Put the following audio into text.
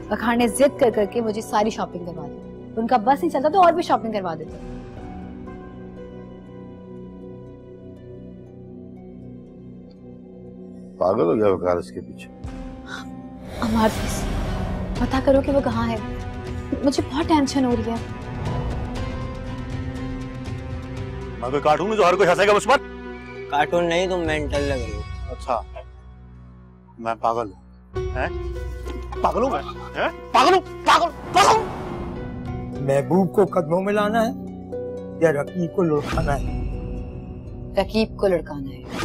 वखार ने जिद कर करके मुझे सारी शॉपिंग करवा दी। उनका बस नहीं चलता तो और भी शॉपिंग करवा देते। पागल हो गया वकार इसके पीछे। अमार प्लीज पता करो कि वो कहाँ है, मुझे बहुत टेंशन हो रही है। मैं कोई कार्टून हूं जो हर कोई हंसेगा मुझ पर? कार्टून नहीं, तुम मेंटल लग रही हो। अच्छा, मैं पागल हूँ? हैं? पागल हूँ मैं? हैं? पागल हूँ? पागल पागल? महबूब को कदमों में लाना है या रकीब को लुढ़काना है? रकीब को लुढ़काना है।